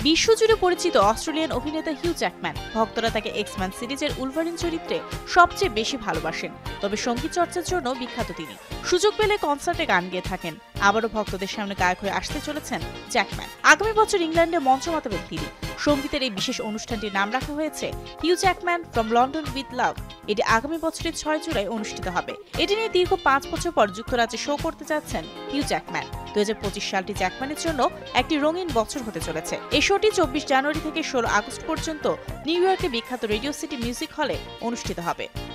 বিশ্বজুড়ে পরিচিত অস্ট্রেলিয়ান অভিনেতা হিউ জ্যাকম্যান। ভক্তরা তাকে এক্সম্যান সিরিজের উলভারিন চরিত্রে সবচেয়ে বেশি ভালোবাসেন, তবে সঙ্গীত চর্চার জন্য বিখ্যাত তিনি। সুযোগ পেলে কনসার্টে গান গেয়ে থাকেন। আবারও ভক্তদের সামনে গায়ক হয়ে আসতে চলেছেন জ্যাকম্যান। আগামী বছর ইংল্যান্ডে মঞ্চ মাতাবেন তিনি। সঙ্গীতের এই বিশেষ অনুষ্ঠানটির নাম রাখা হয়েছে Hugh Jackman from London with love. এটি আগামী বছরের 6 জুলাই অনুষ্ঠিত হবে। এটি নিয়ে দীর্ঘ 5 বছর পর যুক্তরাজ্যে শো করতে যাচ্ছেন হিউ জ্যাকম্যান। 2025 সালটি জ্যাকম্যানের জন্য একটি রঙিন বছর হতে চলেছে। এই শোটি 24 জানুয়ারি থেকে 16 আগস্ট পর্যন্ত নিউ ইয়র্কে বিখ্যাত রেডিও সিটি মিউজিক হলে অনুষ্ঠিত হবে।